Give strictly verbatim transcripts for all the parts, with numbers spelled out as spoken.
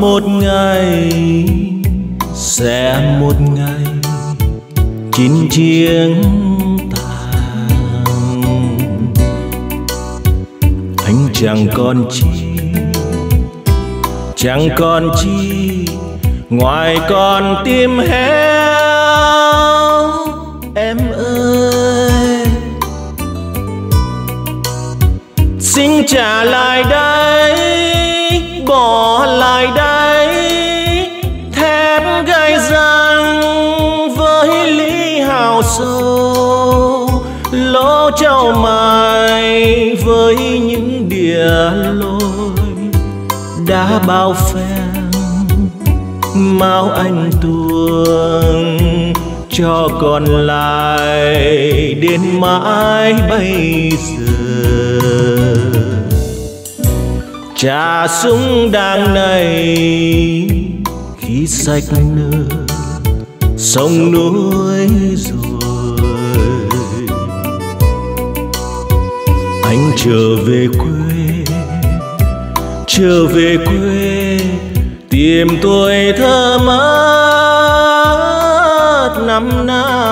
một ngày, sẽ một ngày chín chiếng tàn. Anh chẳng còn chi, chẳng còn chi ngoài con tim héo. Em ơi, xin trả lại đây, bỏ lại đây thép gai răng với lý hào sâu, lỗ châu mài với những địa lối đã bao phen máu anh tuông cho còn lại đến mãi bây giờ. Trà súng đang nảy khi sạch nơ sông núi rồi. Anh trở về quê, trở về quê tìm tuổi thơ mất năm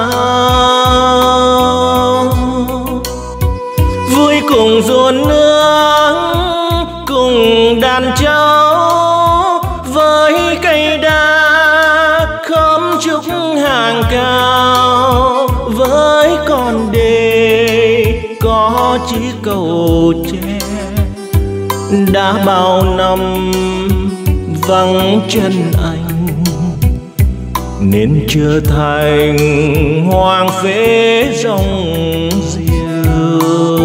nào. Vui cùng ruộng nương, cùng đàn cháu với cây đa khóm trúc hàng cao, với con đê có chiếc cầu tre đã bao năm vắng chân anh, nên trở thành hoang phế rong rêu.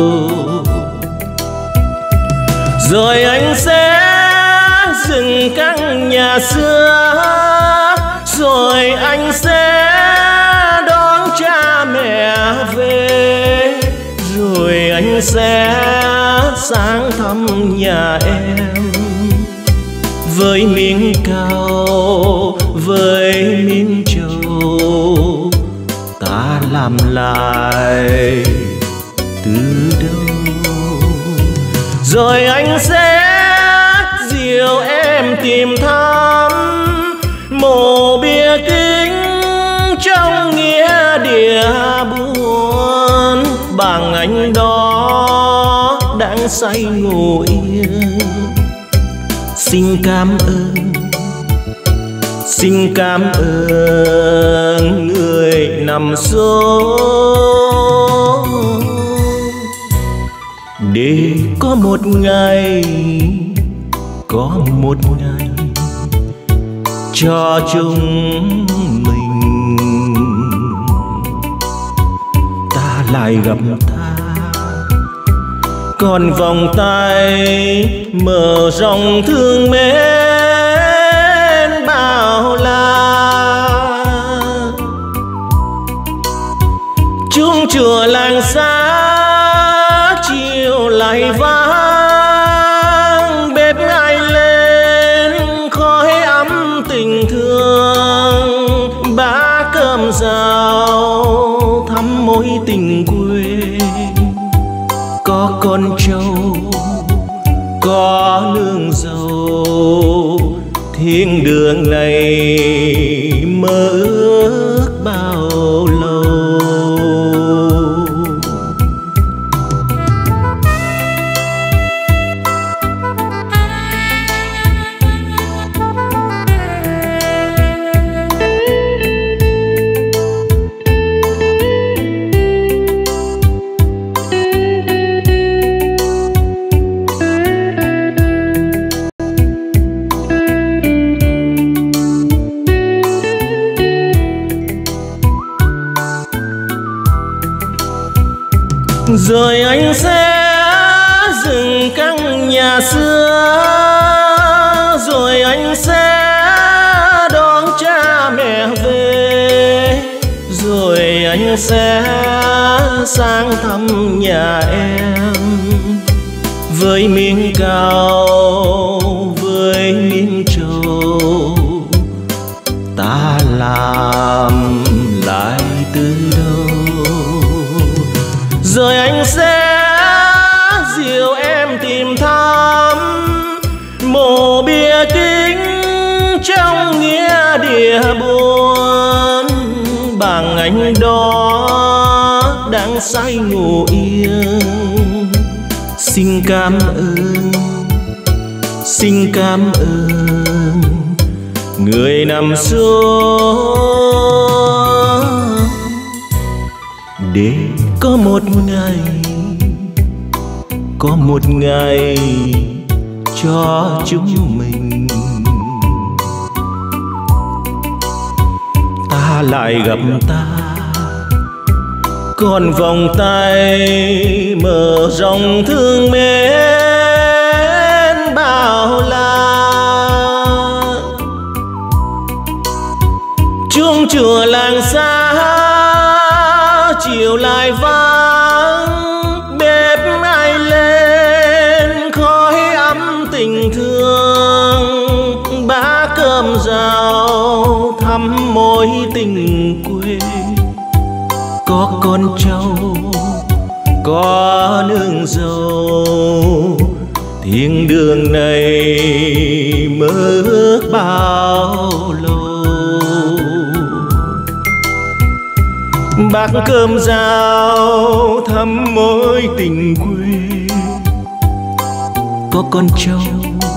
Rồi anh sẽ dừng căn nhà xưa, rồi anh sẽ đón cha mẹ về, rồi anh sẽ sang thăm nhà em với miếng cao, với miếng trầu ta làm lại từ đâu. Rồi anh sẽ dìu em tìm thăm mộ bia kính trong nghĩa địa buồn, bằng anh đó đang say ngủ yên. Xin cảm ơn, xin cảm ơn người nằm xuống, để có một ngày, có một ngày cho chúng mình ta lại gặp ta. Còn vòng tay mở rộng thương mến bao la, chung chùa làng xa chiều lại vang, bếp ai lên khói ấm tình thương, bát cơm rào thắm mối tình quê. Có con trâu, có nương dâu, thiên đường này mơ ước bao lâu. Rồi anh sẽ dừng căn nhà xưa, rồi anh sẽ đón cha mẹ về, rồi anh sẽ sang thăm nhà em với miếng cao, với miếng trầu ta làm lại từ đâu. Rồi anh sẽ dìu em tìm thăm mộ bia kính chia buồn bằng anh đó đang say ngủ yên. Xin cảm ơn, xin cảm ơn người nằm xuống để có một ngày, có một ngày cho chúng mình. Ta lại gặp ta, còn vòng tay mở rộng thương mến bao la. Chuông chùa làng xa chiều lại vắng, bếp ai lên khói ấm tình thương. Bát cơm rau thắm mối tình quê, có con trâu có nương dâu. Thiên đường này mơ ước bao lâu. Bát cơm rau thắm mối tình quê, có con trâu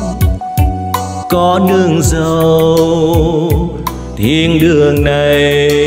có nương dâu. Thiên đường này